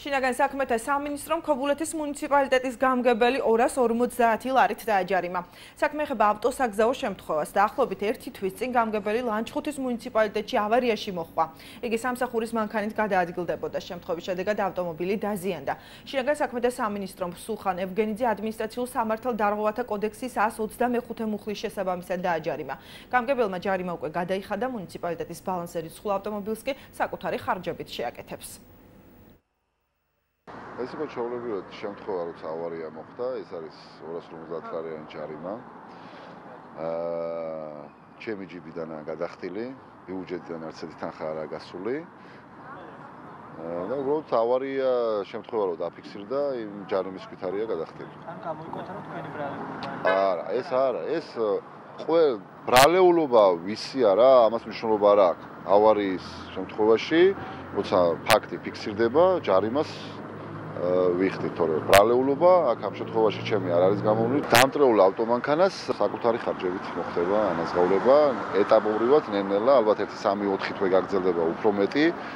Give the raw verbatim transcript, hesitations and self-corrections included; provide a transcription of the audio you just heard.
შინაგან საქმეთა სამინისტრომ ქობულეთის მუნიციპალიტეტის გამგებელი ორას ორმოცდაათი ლარით დააჯარიმა. საქმე ეხება ავტოსაგზაო შემთხვევას. დაახლოებით ერთი თვის წინ გამგებელი ლანჩხუთის მუნიციპალიტეტში ავარიაში მოხდა. იგი სამსახურის მანქანით გადაადგილდებოდა. შემთხვევის შედეგად ავტომობილი დაზიანდა. შინაგან საქმეთა სამინისტრომ სულხან ევგენიძე ადმინისტრაციულ სამართალდარღვევათა კოდექსის ას ოცდამეხუთე მუხლის შესაბამისად დააჯარიმა. გამგებელმა ჯარიმა უკვე გადაიხადა, მუნიციპალიტეტის ბალანსერით სხვა ავტომობილს კი საკუთარი ხარჯებით შეაკეთებს. ეს იყო ჩვეულებრივად შემთხვევა, როცა ავარია მოხდა, ეს არის ორას ორმოცდაათი ლარიანი ჯარიმა. აა ჩემი ჯიბიდანაა გადახდილი, ბიუჯეტიდან არც ერთი თანხა არაა გასული. და უბრალოდ ავარია შემთხვევა რო დაფიქსირდა, იმ ჯარიმის ქვით არია გადახდილი. ან გამოიკვეთა რომ თქვენი ბრალეულობა? არა, ეს არა, ეს ყველ ბრალეულობა ვისი არა, ამას მნიშვნელობა არ აქვს. ავარიის შემთხვევაში, როცა ფაქტი ფიქსირდება, ჯარიმას ვიხდით, თორე ბრალეულობა აქ ამ შემთხვევაში ჩემი არ არის გამოვლილი. დამტრეულ ავტომანქანას საკუთარი ხარჯებით მოხდება ანაზღაურება, ეტაპობრივად, ნელ-ნელა, ალბათ ერთი სამი ოთხი თვე გაგრძელდება უფრო მეტი.